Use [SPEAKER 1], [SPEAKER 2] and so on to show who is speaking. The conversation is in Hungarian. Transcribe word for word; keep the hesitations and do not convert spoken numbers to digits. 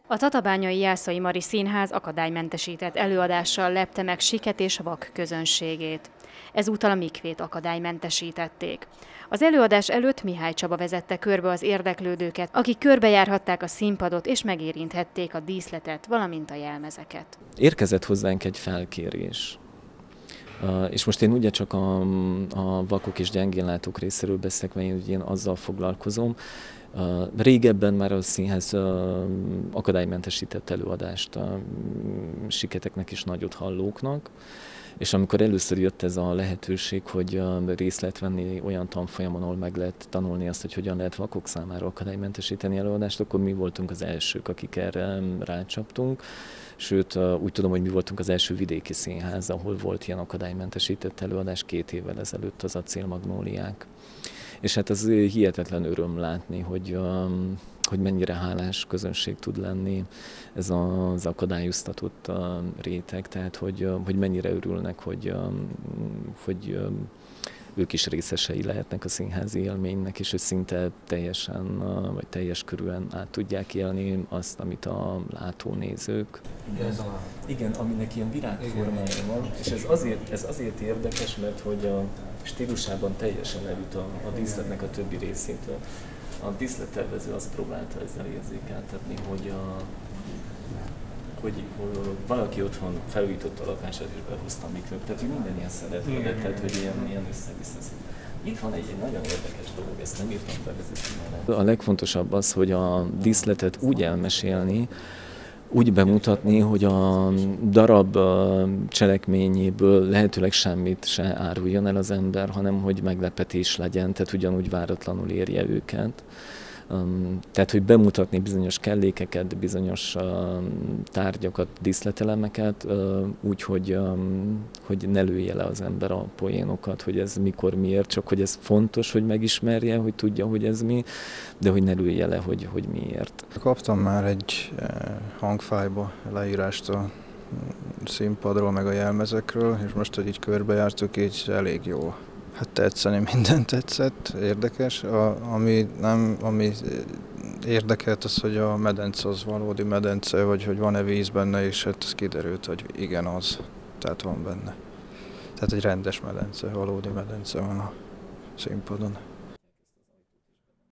[SPEAKER 1] A tatabányai Jászai Mari Színház akadálymentesített előadással lepte meg siket és vak közönségét. Ezúttal a mikvét akadálymentesítették. Az előadás előtt Mihály Csaba vezette körbe az érdeklődőket, akik körbejárhatták a színpadot és megérinthették a díszletet, valamint a jelmezeket.
[SPEAKER 2] Érkezett hozzánk egy felkérés. Uh, és most én ugye csak a, a vakok és gyengénlátók részéről beszélek, mert én azzal foglalkozom. Uh, régebben már a színház uh, akadálymentesített előadást uh, siketeknek és nagyot hallóknak, és amikor először jött ez a lehetőség, hogy uh, részt lehet venni olyan tanfolyamon, ahol meg lehet tanulni azt, hogy hogyan lehet vakok számára akadálymentesíteni előadást, akkor mi voltunk az elsők, akik erre rácsaptunk. Sőt, uh, úgy tudom, hogy mi voltunk az első vidéki színház, ahol volt ilyen akadálymentesített előadás két évvel ezelőtt, az Acélmagnóliák. És hát ez hihetetlen öröm látni, hogy, um, hogy mennyire hálás közönség tud lenni ez az akadályoztatott uh, réteg, tehát hogy, uh, hogy mennyire örülnek, hogy, um, hogy um, ők is részesei lehetnek a színházi élménynek, és hogy szinte teljesen, uh, vagy teljes körűen át tudják élni azt, amit a látónézők. Igen, igen, aminek ilyen virágformája van, és ez azért, ez azért érdekes, mert hogy a stílusában teljesen elüt a, a díszletnek a többi részétől. A díszlettervező azt próbálta ezzel érzékeltetni, hogy, a, hogy, hogy valaki otthon felújította a lakását és behozta a mikvőt, tehát hogy minden ilyen szeretett, tehát hogy ilyen, ilyen össze-vissza. Itt van egy, egy nagyon érdekes dolog, ezt nem írtam be. A legfontosabb az, hogy a díszletet úgy elmesélni, úgy bemutatni, hogy a darab cselekményéből lehetőleg semmit se áruljon el az ember, hanem hogy meglepetés legyen, tehát ugyanúgy váratlanul érje őket. Tehát, hogy bemutatni bizonyos kellékeket, bizonyos tárgyakat, díszletelemeket, úgy, hogy, hogy ne lője le az ember a poénokat, hogy ez mikor, miért, csak hogy ez fontos, hogy megismerje, hogy tudja, hogy ez mi, de hogy ne lője le, hogy, hogy miért.
[SPEAKER 3] Kaptam már egy hangfájba leírást a színpadról, meg a jelmezekről, és most, hogy így körbejártuk, így elég jó. Hát tetszeni, minden tetszett, érdekes. A, ami, nem, ami érdekelt az, hogy a medence az valódi medence, vagy hogy van-e víz benne, és hát ez kiderült, hogy igen az, tehát van benne. Tehát egy rendes medence, valódi medence van a színpadon.